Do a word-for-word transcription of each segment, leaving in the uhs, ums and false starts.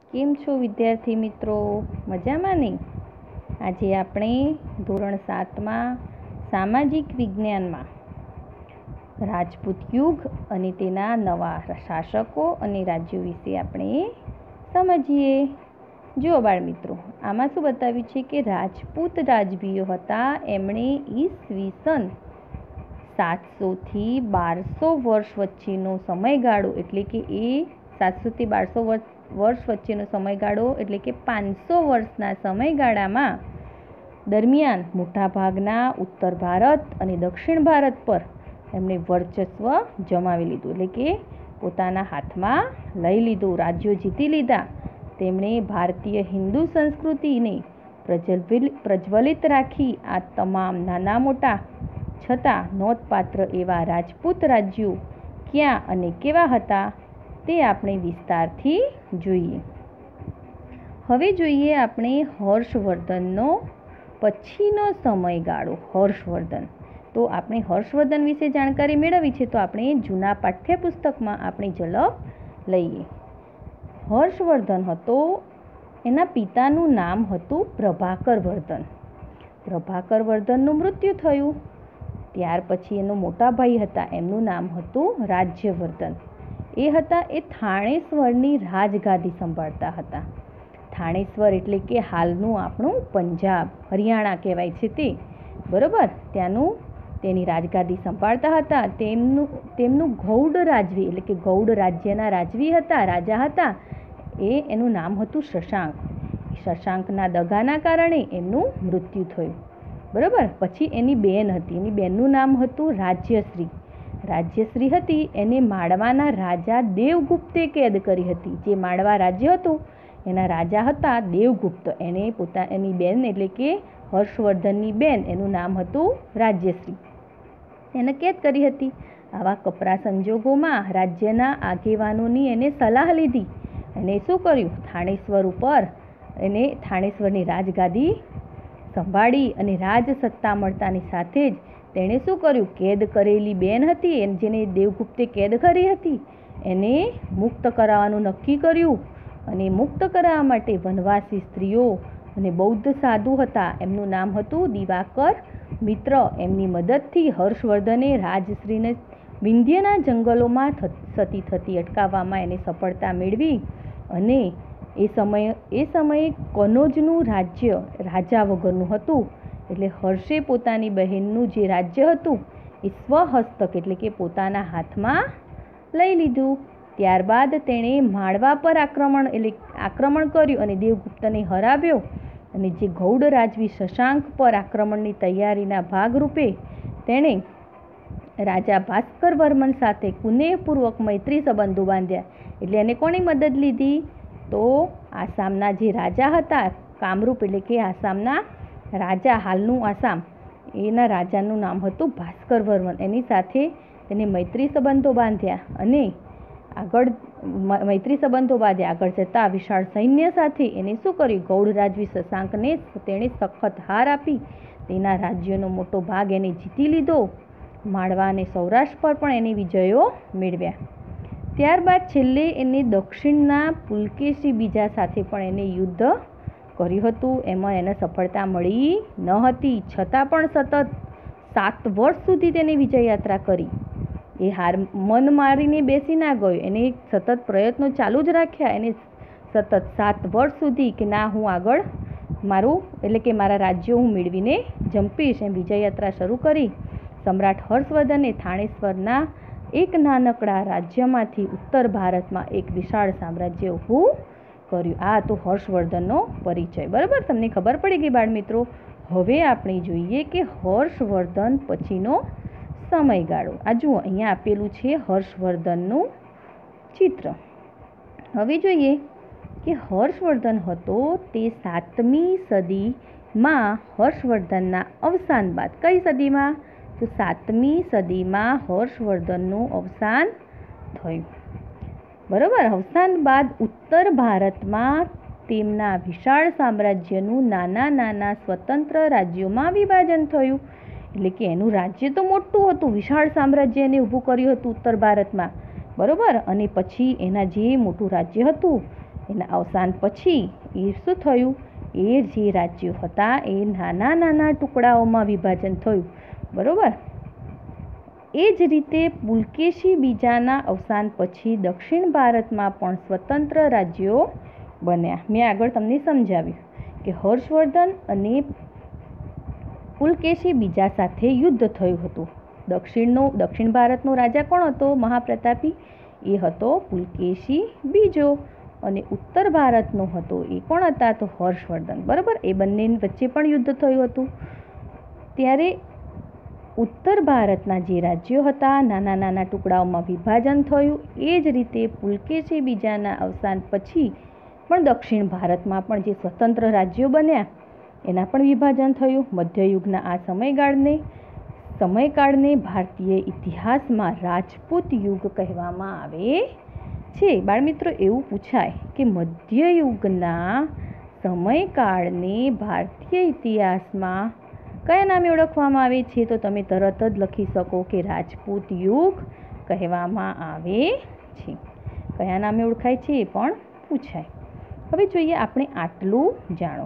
કેમ છો વિદ્યાર્થી મિત્રો? મજામાં ને? આજે આપણે ધોરણ સાતમાં સામાજિક વિજ્ઞાનમાં રાજપૂત યુગ અને તેના નવા શાસકો અને રાજ્યો વિશે આપણે સમજીએ. જુઓ બાળ મિત્રો, આમાં શું બતાવ્યું છે કે રાજપૂત રાજવીઓ હતા. એમણે ઈસવીસન સાતસોથી બારસો વર્ષ વચ્ચેનો સમયગાળો એટલે કે એ સાતસોથી બારસો વર્ષ વર્ષ વચ્ચેનો સમયગાળો એટલે કે પાંચસો વર્ષના સમયગાળામાં દરમિયાન મોટાભાગના ઉત્તર ભારત અને દક્ષિણ ભારત પર એમણે વર્ચસ્વ જમાવી લીધું, એટલે કે પોતાના હાથમાં લઈ લીધું, રાજ્યો જીતી લીધા. તેમણે ભારતીય હિન્દુ સંસ્કૃતિને પ્રજ્વલિત રાખી. આ તમામ નાના મોટા છતાં નોંધપાત્ર એવા રાજપૂત રાજ્યો ક્યાં અને કેવા હતા તે આપણે વિસ્તારથી જોઈએ. હવે જોઈએ આપણે હર્ષવર્ધનનો પછીનો સમયગાળો. હર્ષવર્ધન તો આપણે હર્ષવર્ધન વિશે જાણકારી મેળવવી છે તો આપણે જૂના પાઠ્યપુસ્તકમાં આપણે ઝલક લઈએ. હર્ષવર્ધન હતો, એના પિતાનું નામ હતું પ્રભાકર વર્ધન. પ્રભાકર વર્ધનનું મૃત્યુ થયું. ત્યાર પછી એનો મોટા ભાઈ હતા, એમનું નામ હતું રાજ્યવર્ધન. એ હતા એ થાણેશ્વરની રાજગાદી સંભાળતા હતા. થાણેશ્વર એટલે કે હાલનું આપણું પંજાબ, હરિયાણા કહેવાય છે તે, બરાબર, ત્યાંનું તેની રાજગાદી સંભાળતા હતા. તેમનું તેમનું ગૌડ રાજવી એટલે કે ગૌડ રાજ્યના રાજવી હતા, રાજા હતા. એ એનું નામ હતું શશાંક. શશાંકના દગાના કારણે એમનું મૃત્યુ થયું, બરાબર. પછી એની બેન હતી, એની બેનનું નામ હતું રાજ્યશ્રી. રાજ્યશ્રી હતી એને માળવાના રાજા દેવગુપ્તે કેદ કરી હતી. જે માળવા રાજ્ય હતું એના રાજા હતા દેવગુપ્ત. એને પોતા એની બેન એટલે કે હર્ષવર્ધનની બેન, એનું નામ હતું રાજ્યશ્રી, એને કેદ કરી હતી. આવા કપરા સંજોગોમાં રાજ્યના આગેવાનોની એને સલાહ લીધી. એને શું કર્યું? થાણેશ્વર ઉપર એને થાણેશ્વરની રાજગાદી સંભાળી અને રાજ સત્તા મળતાની સાથે જ તેણે શું કર્યું? કેદ કરેલી બેન હતી જેને દેવગુપ્તે કેદ કરી હતી એને મુક્ત કરાવવાનું નક્કી કર્યું. અને મુક્ત કરાવવા માટે વનવાસી સ્ત્રીઓ અને બૌદ્ધ સાધુ હતા, એમનું નામ હતું દિવાકર મિત્ર. એમની મદદથી હર્ષવર્ધને રાજશ્રીને વિંધ્યના જંગલોમાં સતી થતી અટકાવવામાં એને સફળતા મેળવી. અને એ સમયે એ સમયે કનોજનું રાજ્ય રાજા વગરનું હતું. એટલે હર્ષે પોતાની બહેનનું જે રાજ્ય હતું એ સ્વહસ્તક એટલે કે પોતાના હાથમાં લઈ લીધું. ત્યારબાદ તેણે માળવા પર આક્રમણ એટલે આક્રમણ કર્યું અને દેવગુપ્તને હરાવ્યો. અને જે ગૌડ રાજવી શશાંક પર આક્રમણની તૈયારીના ભાગરૂપે તેણે રાજા ભાસ્કર વર્મન સાથે કુનેહપૂર્વક મૈત્રી સંબંધો બાંધ્યા. એટલે એને કોની મદદ લીધી? તો આસામના જે રાજા હતા, કામરૂપ એટલે કે આસામના રાજા, હાલનું આસામ, એના રાજાનું નામ હતું ભાસ્કર વર્મન. એની સાથે તેને મૈત્રી સંબંધો બાંધ્યા અને આગળ મૈત્રી સંબંધો બાંધ્યા આગળ જતાં વિશાળ સૈન્ય સાથે એને શું કર્યું? ગૌડ રાજવી શશાંકને તેણે સખત હાર આપી. તેના રાજ્યનો મોટો ભાગ એને જીતી લીધો. માળવા અને સૌરાષ્ટ્ર પર પણ એને વિજયો મેળવ્યા. ત્યારબાદ છેલ્લે એને દક્ષિણના પુલકેશી બીજા સાથે પણ એને યુદ્ધ કર્યું હતું. એમાં એને સફળતા મળી ન હતી, છતાં પણ સતત સાત વર્ષ સુધી તેને વિજય યાત્રા કરી. એ હાર મન મારીને બેસી ના ગયો, એને સતત પ્રયત્નો ચાલુ જ રાખ્યા. એને સતત સાત વર્ષ સુધી કે ના, હું આગળ મારું એટલે કે મારા રાજ્યો હું મેળવીને જંપીશ એમ વિજય યાત્રા શરૂ કરી. સમ્રાટ હર્ષવર્ધને થાણેશ્વરના એક નાનકડા રાજ્યમાંથી ઉત્તર ભારતમાં એક વિશાળ સામ્રાજ્ય ઊભું કર્યું. આ તો હર્ષવર્ધનનો પરિચય, બરાબર. તમને ખબર પડી ગઈ બાળ મિત્રો. હવે આપણે જોઈએ કે હર્ષવર્ધન પછીનો સમયગાળો. આ જુઓ, અહીંયા આપેલું છે હર્ષવર્ધનનું ચિત્ર. હવે જોઈએ કે હર્ષવર્ધન હતો તે સાતમી સદીમાં હર્ષવર્ધનના અવસાન બાદ. કઈ સદીમાં? તો સાતમી સદીમાં હર્ષવર્ધનનું અવસાન થયું, બરાબર. અવસાન બાદ ઉત્તર ભારતમાં તેમના વિશાળ સામ્રાજ્યનું નાના નાના સ્વતંત્ર રાજ્યોમાં વિભાજન થયું. એટલે કે એનું રાજ્ય તો મોટું હતું, વિશાળ સામ્રાજ્ય એને ઊભું કર્યું હતું ઉત્તર ભારતમાં, બરાબર. અને પછી એના જે મોટું રાજ્ય હતું એના અવસાન પછી એ શું થયું, એ જે રાજ્યો હતા એ નાના નાના ટુકડાઓમાં વિભાજન થયું, બરાબર. એ જ રીતે પુલકેશી બીજાના અવસાન પછી દક્ષિણ ભારતમાં પણ સ્વતંત્ર રાજ્યો બન્યા. મેં આગળ તમને સમજાવ્યું કે હર્ષવર્ધન અને પુલકેશી બીજા સાથે યુદ્ધ થયું હતું. દક્ષિણનો દક્ષિણ ભારતનો રાજા કોણ હતો મહાપ્રતાપી? એ હતો પુલકેશી બીજો. અને ઉત્તર ભારતનો હતો એ કોણ હતા? તો હર્ષવર્ધન, બરાબર. એ બંને વચ્ચે પણ યુદ્ધ થયું હતું. ત્યારે ઉત્તર ભારતના જે રાજ્યો હતા નાના નાના ટુકડાઓમાં વિભાજન થયું. એ જ રીતે પુલકેશી બીજાના અવસાન પછી પણ દક્ષિણ ભારતમાં પણ જે સ્વતંત્ર રાજ્યો બન્યા એના પણ વિભાજન થયું. મધ્યયુગના આ સમયગાળને સમયકાળને ભારતીય ઇતિહાસમાં રાજપૂત યુગ કહેવામાં આવે છે. બાળમિત્રો, એવું પૂછાય કે મધ્યયુગના સમયકાળને ભારતીય ઇતિહાસમાં કયા નામે ઓળખવામાં આવે છે? તો તમે તરત જ લખી શકો કે રાજપૂત યુગ કહેવામાં આવે છે. કયા નામે ઓળખાય છે એ પણ પૂછાય. હવે જોઈએ આપણે આટલું જાણો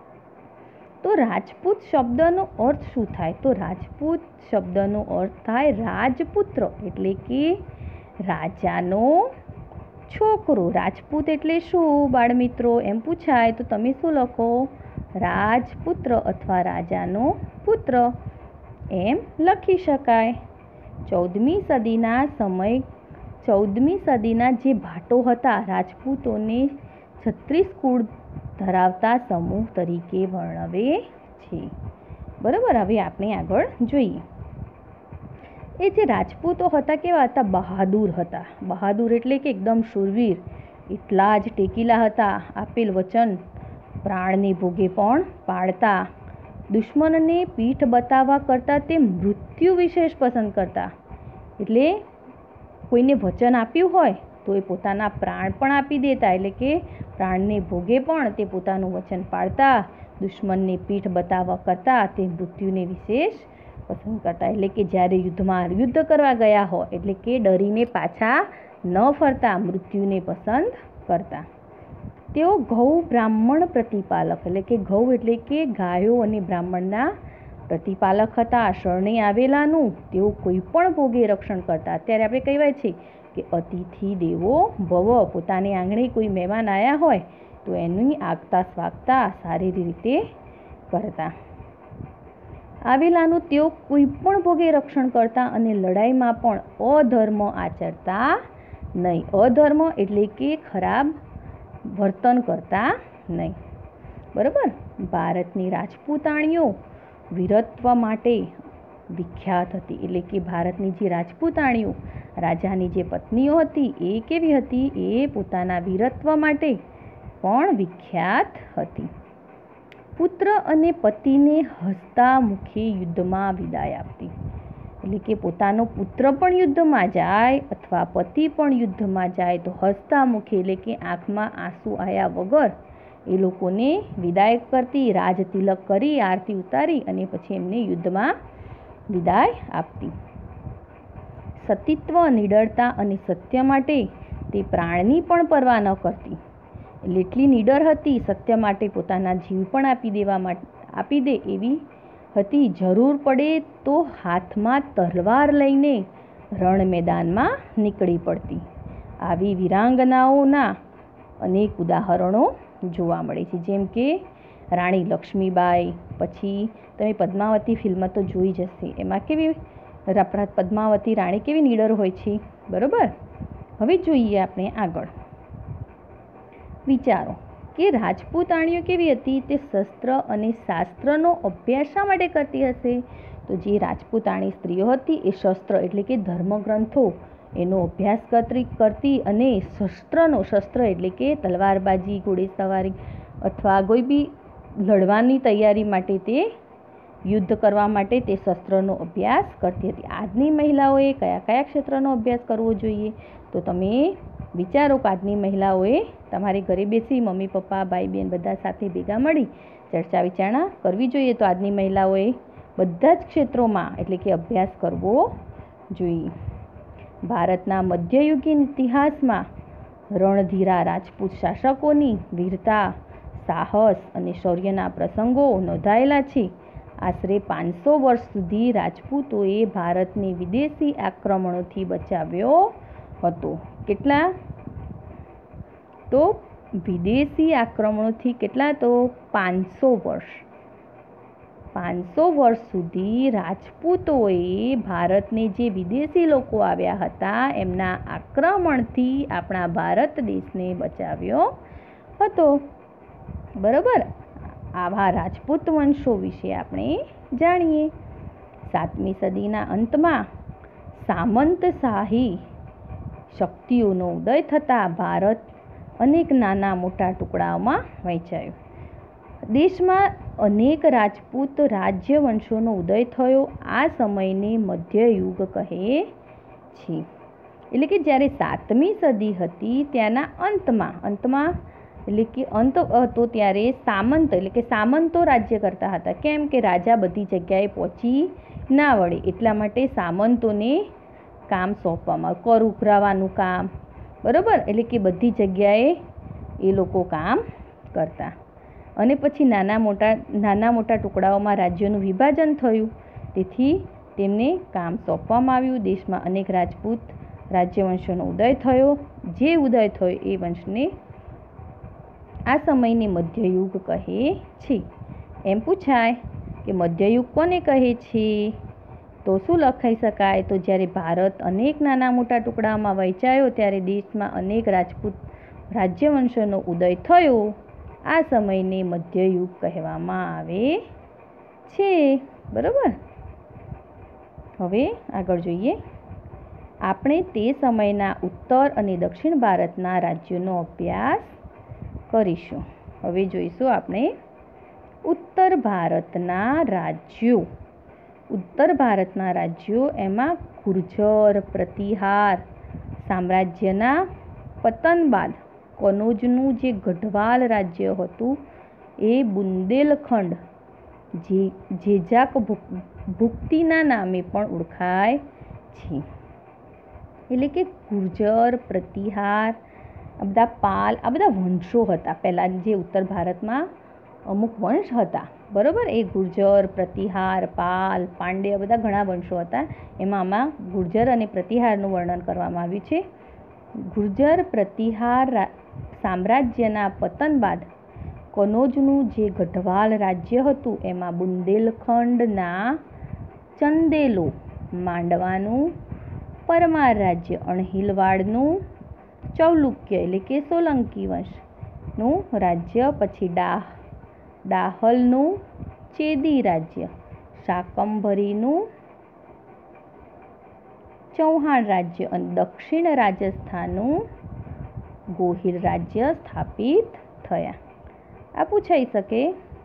તો રાજપૂત શબ્દનો અર્થ શું થાય? તો રાજપૂત શબ્દનો અર્થ થાય રાજપુત્ર, એટલે કે રાજાનો છોકરો. રાજપૂત એટલે શું બાળમિત્રો એમ પૂછાય તો તમે શું લખો? રાજપુત્ર અથવા રાજાનો પુત્ર એમ લખી શકાય. ચૌદમી સદીના સમય ચૌદમી સદીના જે ભાટો હતા રાજપૂતોને છત્રીસ કુળ ધરાવતા સમૂહ તરીકે વર્ણવે છે, બરાબર. હવે આપણે આગળ જોઈએ. એ જે રાજપૂતો હતા કેવા હતા? બહાદુર હતા. બહાદુર એટલે કે એકદમ શૂરવીર, એટલા જ ટેકીલા હતા. આપેલ વચન પ્રાણને ભોગે પણ પાળતા. દુશ્મનને પીઠ બતાવવા કરતાં તે મૃત્યુ વિશેષ પસંદ કરતા. એટલે કોઈને વચન આપ્યું હોય તો એ પોતાના પ્રાણ પણ આપી દેતા, એટલે કે પ્રાણને ભોગે પણ તે પોતાનું વચન પાળતા. દુશ્મનને પીઠ બતાવવા કરતાં તે મૃત્યુને વિશેષ પસંદ કરતા. એટલે કે જ્યારે યુદ્ધમાં યુદ્ધ કરવા ગયા હોય એટલે કે ડરીને પાછા ન ફરતા, મૃત્યુને પસંદ કરતા. તેઓ ગૌ બ્રાહ્મણ પ્રતિપાલક, એટલે કે ગૌ એટલે કે ગાયો અને બ્રાહ્મણના પ્રતિપાલક હતા. શરણે આવેલાનું તેઓ કોઈ પણ ભોગે રક્ષણ કરતા. અત્યારે આપણે કહેવાય છે કે અતિથિ દેવો ભવ. પોતાની આંગણે કોઈ મહેમાન આવ્યા હોય તો એની આગતા સ્વાગતા સારી રીતે કરતા. આવેલાનું તેઓ કોઈ પણ ભોગે રક્ષણ કરતા અને લડાઈમાં પણ અધર્મ આચરતા નહીં. અધર્મ એટલે કે ખરાબ વર્તન કરતા નહીં, બરાબર. ભારતની રાજપૂતાણીઓ વીરત્વ માટે વિખ્યાત હતી. એટલે કે ભારતની જે રાજપૂતાણીઓ રાજાની જે પત્નીઓ હતી એ કેવી હતી? એ પોતાના વીરત્વ માટે પણ વિખ્યાત હતી. પુત્ર અને પતિને હસતા મુખે યુદ્ધમાં વિદાય આપતી. એટલે કે પોતાનો પુત્ર પણ યુદ્ધમાં જાય અથવા પતિ પણ યુદ્ધમાં જાય તો હસતા મુખે, એટલે કે આંખમાં આંસુ આવ્યા વગર એ લોકોને વિદાય કરતી. રાજ તિલક કરી, આરતી ઉતારી અને પછી એમને યુદ્ધમાં વિદાય આપતી. સતીત્વ, નિડરતા અને સત્ય માટે તે પ્રાણની પણ પરવા ન કરતી. એટલે એટલી નિડર હતી, સત્ય માટે પોતાના જીવ પણ આપી દેવા માટે આપી દે એવી હતી. જરૂર પડે તો હાથમાં તલવાર લઈને રણ મેદાનમાં નીકળી પડતી. આવી વીરાંગનાઓના અનેક ઉદાહરણો જોવા મળે છે, જેમ કે રાણી લક્ષ્મીબાઈ. પછી તમે પદ્માવતી ફિલ્મ તો જોઈ જશે, એમાં કેવી પદ્માવતી રાણી કેવી નીડર હોય છે, બરાબર. હવે જોઈએ આપણે આગળ. વિચારો કે રાજપૂતાણીઓ કેવી હતી? તે શસ્ત્ર અને શાસ્ત્રનો અભ્યાસ શા માટે કરતી હશે? તો જે રાજપૂતાણી સ્ત્રીઓ હતી એ શસ્ત્ર એટલે કે ધર્મગ્રંથો એનો અભ્યાસ કરતી કરતી અને શસ્ત્રનો શસ્ત્ર એટલે કે તલવારબાજી, ઘોડેસવારી અથવા કોઈ બી લડવાની તૈયારી માટે તે યુદ્ધ કરવા માટે તે શસ્ત્રનો અભ્યાસ કરતી હતી. આજની મહિલાઓએ કયા કયા ક્ષેત્રનો અભ્યાસ કરવો જોઈએ? તો તમે વિચારો કે આજની મહિલાઓએ તમારે ઘરે બેસી મમ્મી પપ્પા ભાઈ બહેન બધા સાથે ભેગા મળી ચર્ચા વિચારણા કરવી જોઈએ. તો આજની મહિલાઓએ બધા જ ક્ષેત્રોમાં એટલે કે અભ્યાસ કરવો જોઈએ. ભારતના મધ્યયુગીન ઇતિહાસમાં રણધીરા રાજપૂત શાસકોની વીરતા, સાહસ અને શૌર્યના પ્રસંગો નોંધાયેલા છે. આશરે પાંચસો વર્ષ સુધી રાજપૂતોએ ભારતને વિદેશી આક્રમણોથી બચાવ્યો હતો. કેટલા? તો વિદેશી આક્રમણોથી કેટલા? તો પાંચસો વર્ષ પાંચસો વર્ષ સુધી રાજપૂતોએ ભારતને જે વિદેશી લોકો આવ્યા હતા એમના આક્રમણથી આપણા ભારત દેશને બચાવ્યો હતો. બરાબર. આવા રાજપૂત વંશો વિશે આપણે જાણીએ. સાતમી સદીના અંતમાં સામંતશાહી શક્તિઓનો ઉદય થતાં ભારત અનેક નાના મોટા ટુકડાઓમાં વહેંચાયું. દેશમાં અનેક રાજપૂત રાજ્ય વંશોનો ઉદય થયો. આ સમયને મધ્યયુગ કહે છે. એટલે કે જ્યારે સાતમી સદી હતી ત્યાંના અંતમાં અંતમાં એટલે કે અંત હતો ત્યારે સામંત એટલે કે સામંતો રાજ્ય કરતા હતા. કેમ કે રાજા બધી જગ્યાએ પહોંચી ના વળે એટલા માટે સામંતોને કામ સોંપવામાં, કર ઉઘરાવાનું કામ, બરાબર, એટલે કે બધી જગ્યાએ એ લોકો કામ કરતા. અને પછી નાના મોટા નાના મોટા ટુકડાઓમાં રાજ્યોનું વિભાજન થયું. તેથી તેમને કામ સોંપવામાં આવ્યું. દેશમાં અનેક રાજપૂત રાજ્યવંશોનો ઉદય થયો. જે ઉદય થયો એ વંશને આ સમયને મધ્યયુગ કહે છે. એમ પૂછાય કે મધ્યયુગ કોને કહે છે? તો શું લખાઈ શકાય? તો જ્યારે ભારત અનેક નાના મોટા ટુકડામાં વહેંચાયો ત્યારે દેશમાં અનેક રાજપૂત રાજ્યવંશોનો ઉદય થયો. આ સમયને મધ્યયુગ કહેવામાં આવે છે. બરાબર. હવે આગળ જોઈએ. આપણે તે સમયના ઉત્તર અને દક્ષિણ ભારતના રાજ્યોનો અભ્યાસ કરીશું. હવે જોઈશું આપણે ઉત્તર ભારતના રાજ્યો. ઉત્તર ભારતના રાજ્યો એમાં ગુર્જર પ્રતિહાર સામ્રાજ્યના પતન બાદ કનોજનું જે ગઢવાલ રાજ્ય હતું એ બુંદેલખંડ જે જેજાક ભુક્તિના નામે પણ ઓળખાય છે. એટલે કે ગુર્જર પ્રતિહાર આ બધા પાલ આ બધા વંશો હતા. પહેલાં જે ઉત્તર ભારતમાં અમુક વંશ હતા, બરાબર, એ ગુર્જર પ્રતિહાર પાલ પાંડ્ય બધા ઘણા વંશો હતા. એમાં આમાં ગુર્જર અને પ્રતિહારનું વર્ણન કરવામાં આવ્યું છે. ગુર્જર પ્રતિહાર સામ્રાજ્યના પતન બાદ કનોજનું જે ગઢવાલ રાજ્ય હતું એમાં બુંદેલખંડના ચંદેલો, માંડવાનું પરમાર રાજ્ય, અણહિલવાડનું ચૌલુક્ય એટલે કે સોલંકી વંશનું રાજ્ય, પછી ડાહ ડાહલનું ચેદી રાજ્ય, શાકંભરીનું ચૌહાણ રાજ્ય અને દક્ષિણ રાજસ્થાનનું ગોહિલ રાજ્ય સ્થાપિત થયા. આ પૂછાઈ શકે